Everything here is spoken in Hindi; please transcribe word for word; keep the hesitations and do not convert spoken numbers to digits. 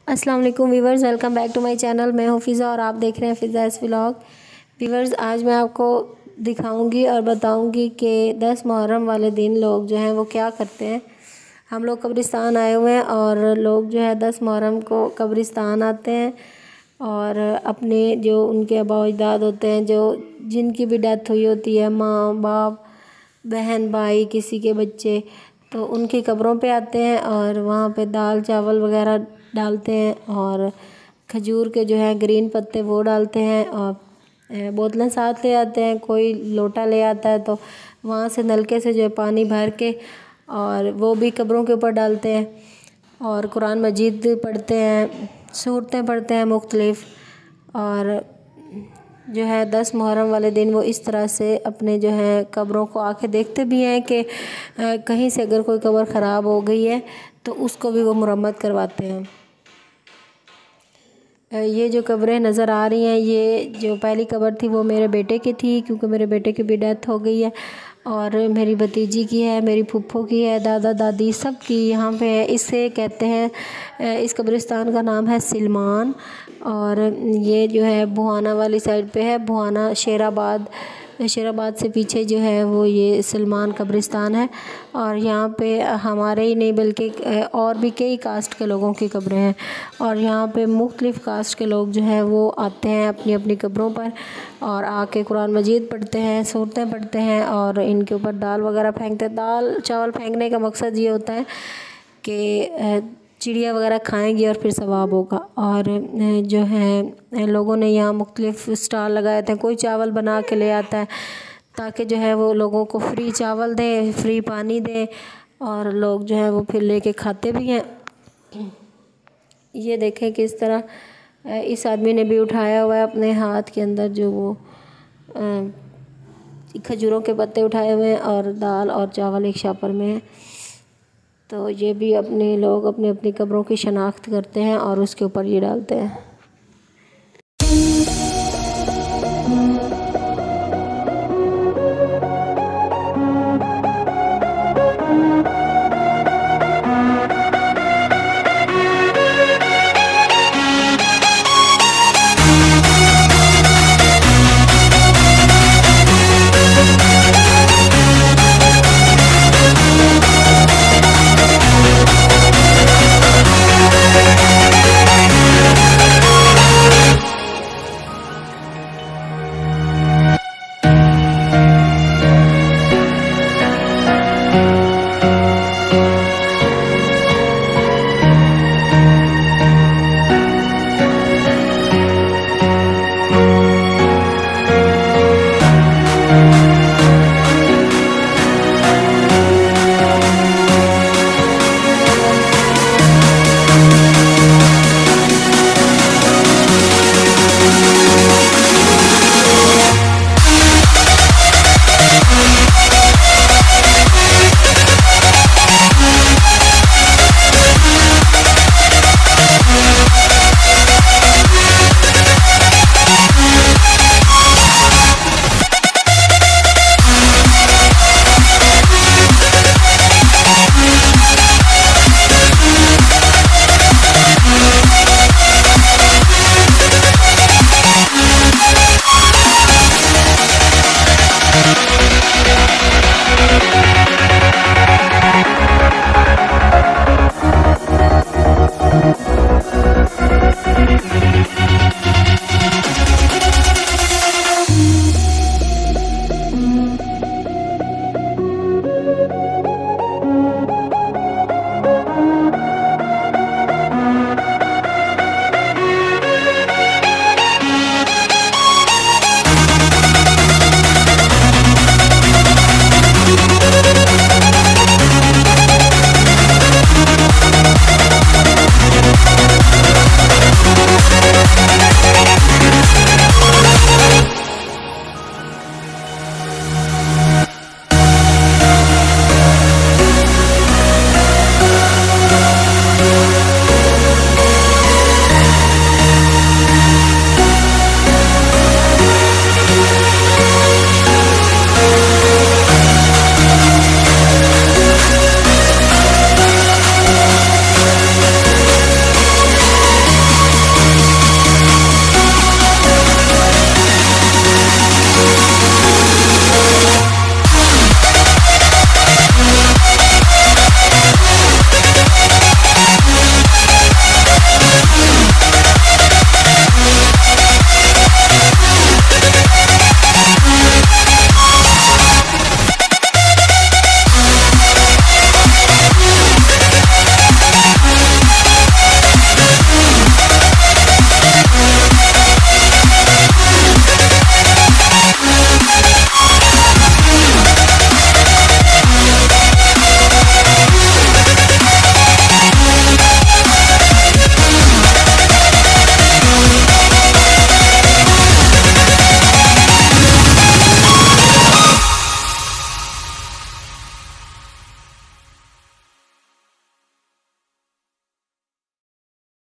अस्सलाम वालेकुम viewers, welcome back to my channel. मैं हूँ फ़िज़ा और आप देख रहे हैं फ़िज़ाज़ व्लॉग। वीवर्स, आज मैं आपको दिखाऊंगी और बताऊंगी कि दस मुहर्रम वाले दिन लोग जो हैं वो क्या करते हैं। हम लोग कब्रिस्तान आए हुए हैं और लोग जो है दस मुहर्रम को कब्रिस्तान आते हैं और अपने जो उनके आबा अजदाद होते हैं, जो जिनकी भी डेथ हुई होती है, माँ बाप बहन भाई किसी के बच्चे, तो उनकी कब्रों पे आते हैं और वहाँ पे दाल चावल वगैरह डालते हैं और खजूर के जो है ग्रीन पत्ते वो डालते हैं और बोतलें साथ ले आते हैं। कोई लोटा ले आता है तो वहाँ से नलके से जो है पानी भर के और वो भी कब्रों के ऊपर डालते हैं और कुरान मजीद पढ़ते हैं, सूरतें पढ़ते हैं मुख्तलिफ़। और जो है दस मुहर्रम वाले दिन वो इस तरह से अपने जो है कब्रों को आके देखते भी हैं कि कहीं से अगर कोई कब्र ख़राब हो गई है तो उसको भी वो मुरम्मत करवाते हैं। ये जो कब्रें नज़र आ रही हैं, ये जो पहली कब्र थी वो मेरे बेटे की थी, क्योंकि मेरे बेटे की भी डेथ हो गई है। और मेरी भतीजी की है, मेरी फूफो की है, दादा दादी सब की यहाँ पे है। इसे कहते हैं, इस कब्रिस्तान का नाम है सिलमान। और ये जो है बुहाना वाली साइड पे है, बुहाना शेराबाद शेराबाद से पीछे जो है वो ये सिलमान कब्रिस्तान है। और यहाँ पे हमारे ही नहीं बल्कि और भी कई कास्ट के लोगों की कब्रें हैं और यहाँ पे मुख्तलिफ़ कास्ट के लोग जो हैं वो आते हैं अपनी अपनी कब्रों पर और आके कुरान मजीद पढ़ते हैं, सूरतें पढ़ते हैं और इनके ऊपर दाल वगैरह फेंकते हैं। दाल चावल फेंकने का मकसद ये होता है कि चिड़िया वगैरह खाएंगी और फिर सवाब होगा। और जो है लोगों ने यहाँ मुख्तलिफ़ स्टॉल लगाए थे, कोई चावल बना के ले आता है ताकि जो है वो लोगों को फ्री चावल दें, फ्री पानी दें और लोग जो है वो फिर लेके खाते भी हैं। ये देखें किस तरह इस आदमी ने भी उठाया हुआ है अपने हाथ के अंदर जो वो खजूरों के पत्ते उठाए हुए हैं और दाल और चावल एक शापर में है। तो ये भी अपने लोग अपनी अपनी कब्रों की शनाख्त करते हैं और उसके ऊपर ये डालते हैं।